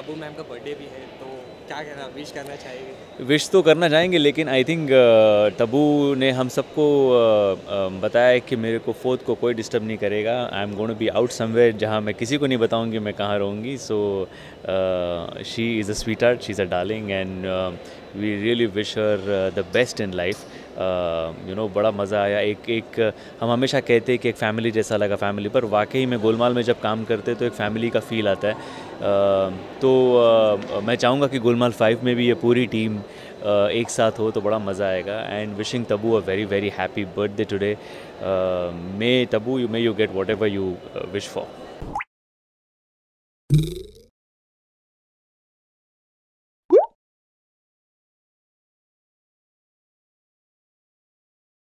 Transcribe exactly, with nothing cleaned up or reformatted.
Tabu ma'am का birthday भी है, तो क्या कहना विश करना चाहेंगे? विश तो करना चाहेंगे, लेकिन आई थिंक तब्बू ने हम सबको uh, uh, बताया है कि मेरे को फोर्थ को कोई डिस्टर्ब नहीं करेगा। I am going to be out somewhere जहाँ मैं किसी को नहीं बताऊंगी मैं कहाँ रहूँगी। So she is a sweetheart, she is a darling, and we really wish her the best in life. You know बड़ा मज़ा आया। एक एक हम हमेशा कहते हैं कि एक फ़ैमिली जैसा लगा फ़ैमिली, पर वाकई में गोलमाल में जब काम करते तो एक फ़ैमिली का फ़ील आता है। uh, तो uh, मैं चाहूँगा कि गोलमाल फाइव में भी ये पूरी टीम uh, एक साथ हो तो बड़ा मज़ा आएगा। And wishing Tabu a very very happy birthday today. May Tabu, you may you get whatever you wish for.